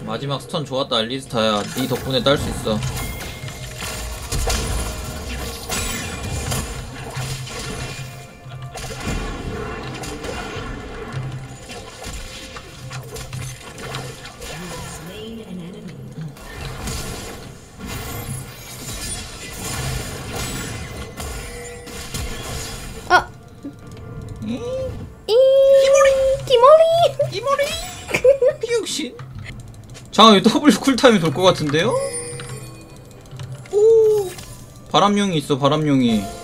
마지막 스턴 좋았다 알리스타야. 네 덕분에 딸 수 있어. 이모리 비육신. 잠깐만 더블 쿨타임이 돌 것 같은데요? 오 바람용이 있어. 바람용이